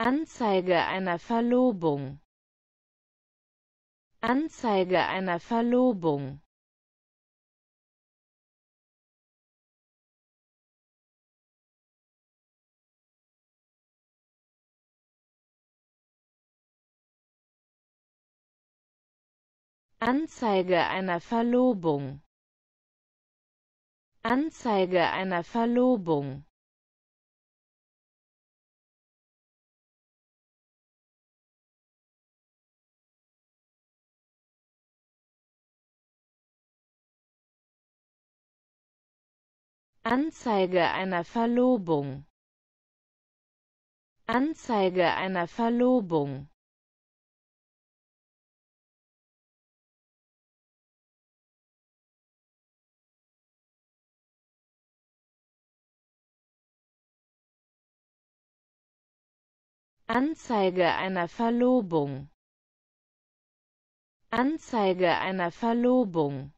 Anzeige einer Verlobung. Anzeige einer Verlobung. Anzeige einer Verlobung. Anzeige einer Verlobung. Anzeige einer Verlobung. Anzeige einer Verlobung. Anzeige einer Verlobung. Anzeige einer Verlobung.